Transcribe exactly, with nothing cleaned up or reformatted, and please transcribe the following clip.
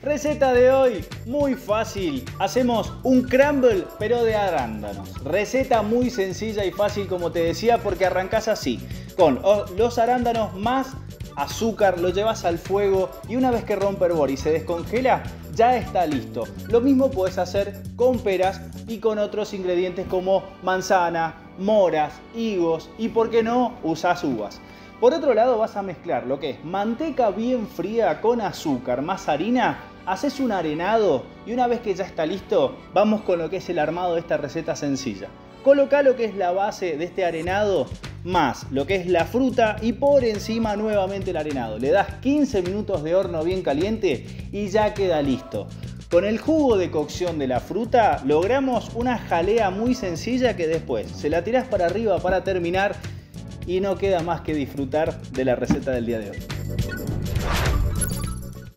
Receta de hoy, muy fácil. Hacemos un crumble pero de arándanos. Receta muy sencilla y fácil, como te decía, porque arrancás así. Con los arándanos más azúcar, lo llevas al fuego y una vez que rompe hervor y se descongela, ya está listo. Lo mismo puedes hacer con peras y con otros ingredientes como manzana, moras, higos y, por qué no, usás uvas. Por otro lado, vas a mezclar lo que es manteca bien fría con azúcar más harina, haces un arenado y una vez que ya está listo, vamos con lo que es el armado de esta receta sencilla. Coloca lo que es la base de este arenado más lo que es la fruta y por encima nuevamente el arenado. Le das quince minutos de horno bien caliente y ya queda listo. Con el jugo de cocción de la fruta logramos una jalea muy sencilla que después se la tirás para arriba para terminar y no queda más que disfrutar de la receta del día de hoy.